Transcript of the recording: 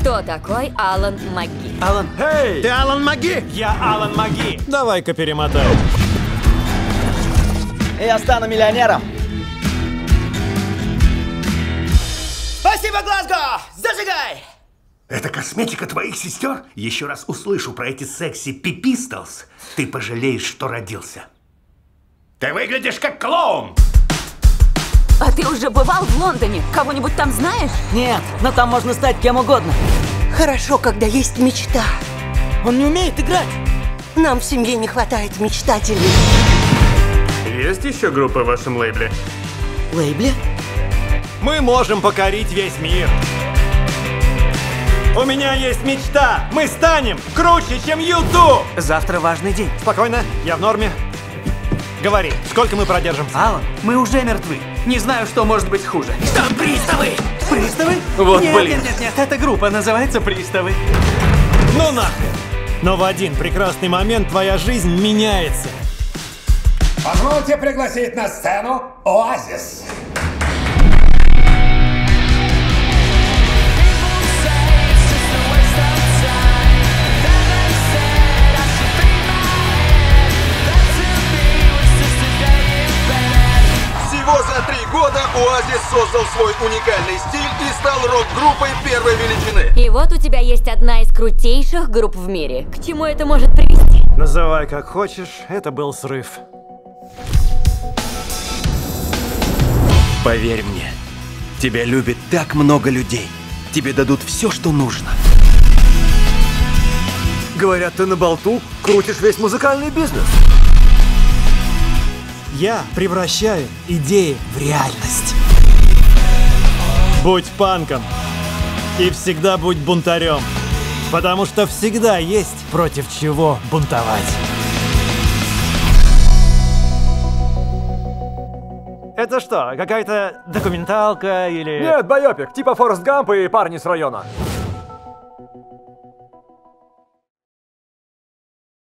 Кто такой Алан Маги? Алан, Эй! ты Алан Маги? Я Алан Маги. Давай-ка перемотай. Я стану миллионером. Спасибо, Глазго! Зажигай! Это косметика твоих сестер? Еще раз услышу про эти секси пипистолс, ты пожалеешь, что родился. Ты выглядишь как клоун! А ты уже бывал в Лондоне? Кого-нибудь там знаешь? Нет, но там можно стать кем угодно. Хорошо, когда есть мечта. Он не умеет играть. Нам в семье не хватает мечтателей. Есть еще группы в вашем лейбле? Лейбле? Мы можем покорить весь мир. У меня есть мечта. Мы станем круче, чем YouTube. Завтра важный день. Спокойно, я в норме. Говори, сколько мы продержимся? Алан, мы уже мертвы. Не знаю, что может быть хуже. Там приставы! Приставы? Вот нет, блин. Нет, эта группа называется Приставы. Ну нахрен. Но в один прекрасный момент твоя жизнь меняется. Позвольте пригласить на сцену Оазис. Всего за 3 года Оазис создал свой уникальный стиль и стал рок-группой первой величины. И вот у тебя есть одна из крутейших групп в мире. К чему это может привести? Называй как хочешь, это был срыв. Поверь мне, тебя любит так много людей. Тебе дадут все, что нужно. Говорят, ты на болту крутишь весь музыкальный бизнес. Я превращаю идеи в реальность. Будь панком и всегда будь бунтарем, потому что всегда есть против чего бунтовать. Это что, какая-то документалка или... Нет, байопик, типа Форест Гамп и парни с района.